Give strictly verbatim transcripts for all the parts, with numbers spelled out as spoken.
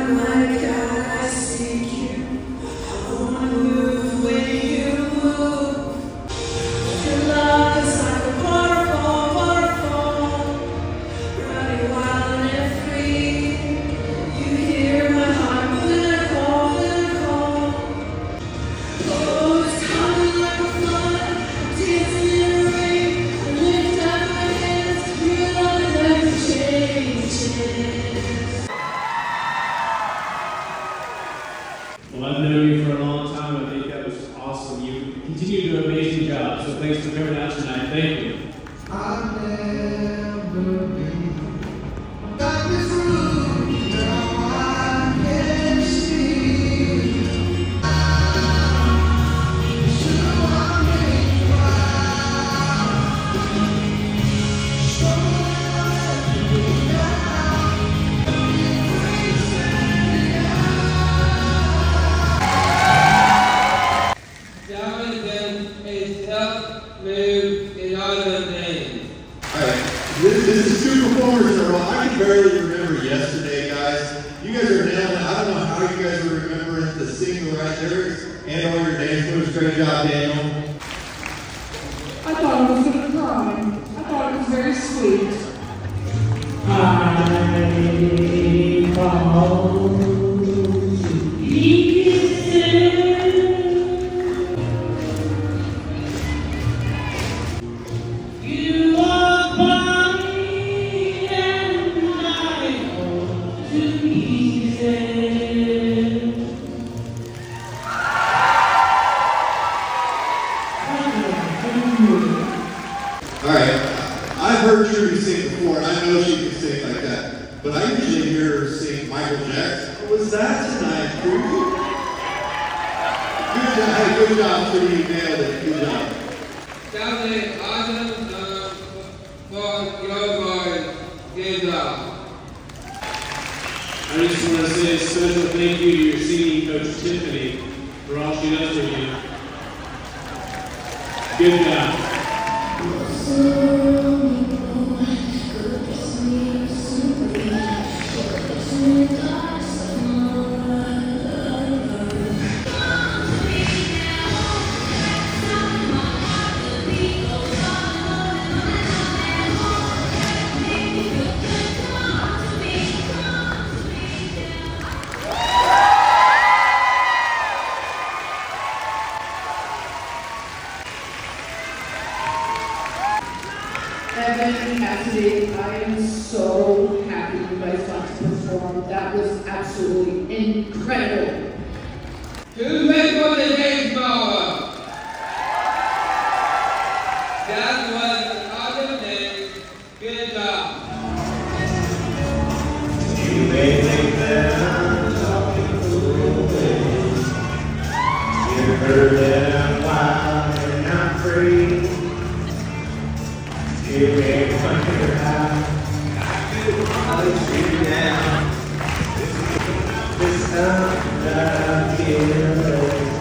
Well, I've known you for a long time. I think that was awesome. You continue to do an amazing job. So thanks for coming out tonight. Thank you. I've never been like this room. Now I can see. So I make proud. So let me down. This, this is two performers in a row. I can barely remember yesterday, guys. You guys are nailing it. I don't know how you guys are remembering to sing the right lyrics and all your dance moves. Great job, Daniel. I thought I was going to cry. I thought it was very sweet. I call Alright, I've heard Trudy sing before, and I know she can sing like that, but I usually hear her sing Michael Jackson. What was that tonight, Trudy? Good job, hey, good job, Trudy, you nailed it, good job. Sounding awesome uh, for your voice, good job. I just want to say a special thank you to your singing coach, Tiffany, for all she does for you. Good job. Evan and Cassidy, I am so happy you guys got to perform. That was absolutely incredible. Who's ready for the dance floor? That was an awesome dance. Good job. You may think that I'm talking foolish. You heard that I'm wild and I'm free. You may wonder how I could polish you down. This time that I feel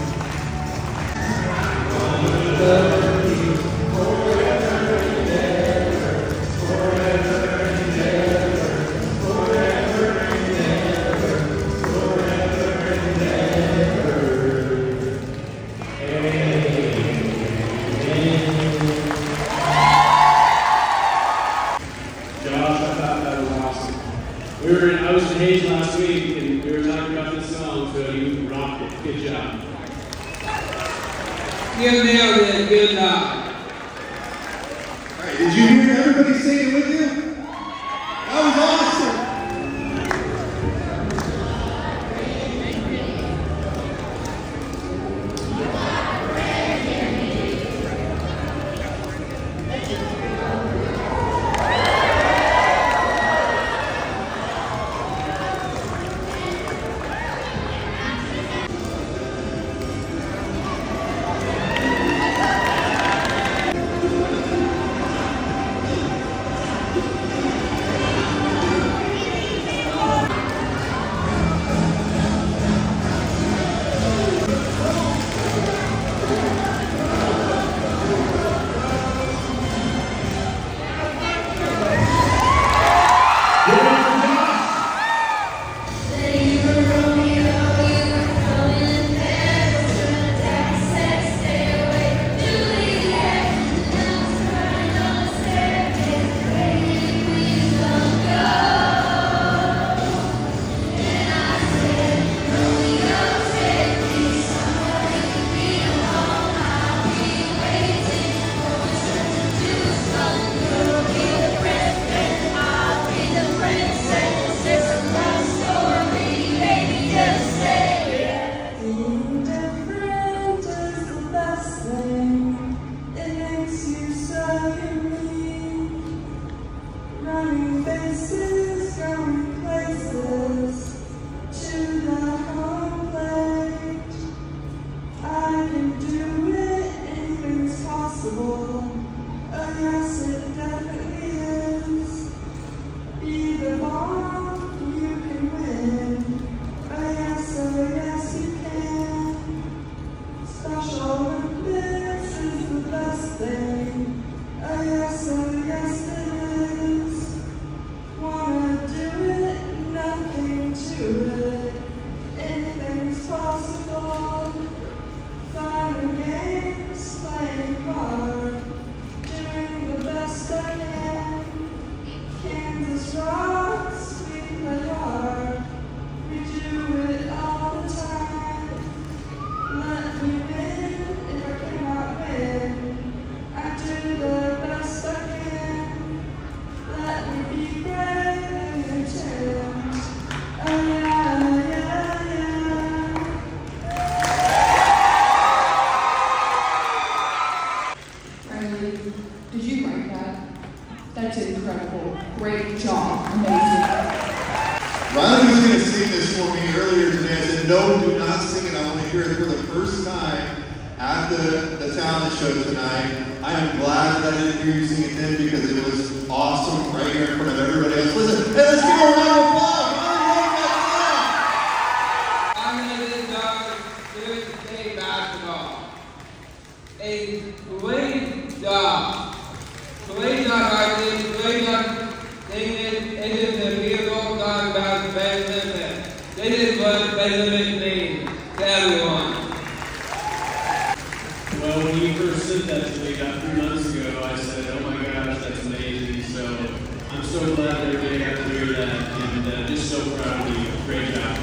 I'm gonna love you forever and ever, forever and ever, forever and ever, forever and ever. Josh, I thought that was awesome. We were in, I was in Hayes last week, and we were talking about this song, so you rocked it. Good job. You nailed it. Good job. Alright, did you hear everybody singing with you? That was awesome! Learning faces, going places, to the home plate. I can do it, anything's possible. Oh yes, it definitely is. Be the bomb, you can win. Oh yes, oh yes, you can. Special Olympics is the best thing. Oh yes, oh yes, it is. Wanna do it, nothing to it. Anything's possible. Fun and games, playing hard. Doing the best I can. Kansas rocks, we play hard. We do it all the time. Let me win if I cannot win. I do the best I can. Let me be brave and pretend. Oh yeah, yeah, yeah. Riley, did you write that? That's incredible. Great job. Amazing. Riley was going to sing this for me earlier today. I said, no, do not sing it. I want to hear it for the first time at the, the talent show tonight. I am glad that I didn't hear you sing it then because it was awesome right here in front of everybody else. Listen, hey, let's give a round of applause. I'm going to start doing state basketball. A great job. Great job, Riley. Great job. They did, they did the beautiful song about Ben Limit. This is what Ben Limit means to everyone. Well, when you first said that to me about three months ago, I said, oh my gosh, that's amazing. So I'm so glad that everybody got to hear that, and uh, just so proud of you. Great job.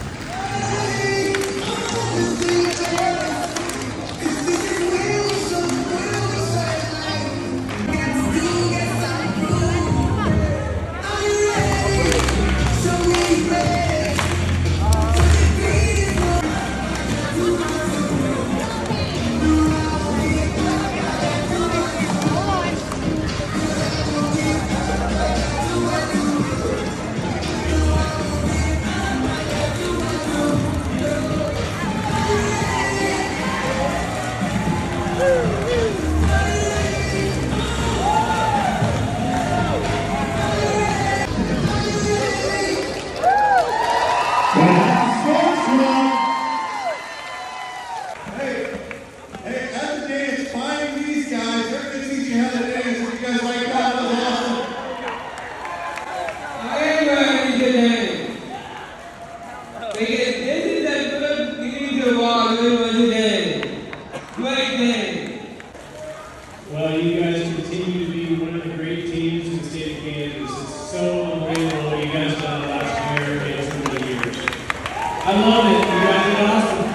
Well, you guys continue to be one of the great teams in the state of Kansas. It's so unbelievable what you guys have done last year and some of the years. I love it. You guys did awesome.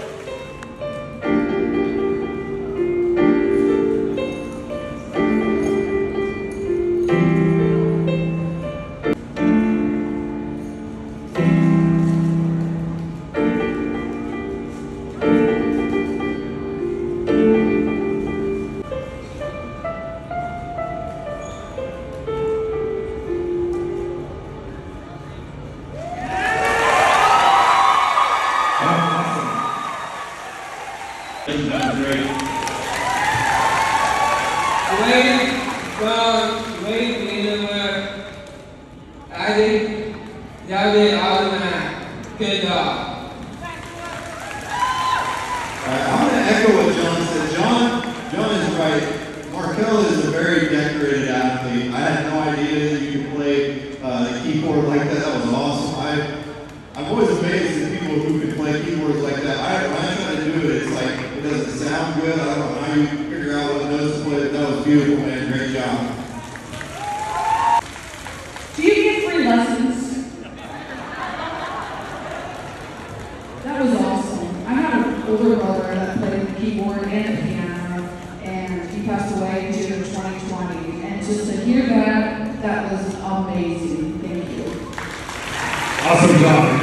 That was great. Great job, great teamwork. Adi, Javi, Alman, good job. Right, I'm going to echo what John said. John, John is right. Markel is a very decorated athlete. I had no idea that you could play uh, the keyboard like that. That was awesome. I, I'm always amazed at people who can play keyboards like that. I, when I try to do it, it's like, it doesn't sound good. I don't know how you figure out what notes to play. That was beautiful, man. Great job. Do you get free lessons? That was awesome. I had an older brother that played the keyboard and the piano, and he passed away in June of twenty twenty. And just to hear that, that was amazing. Thank you. Awesome job.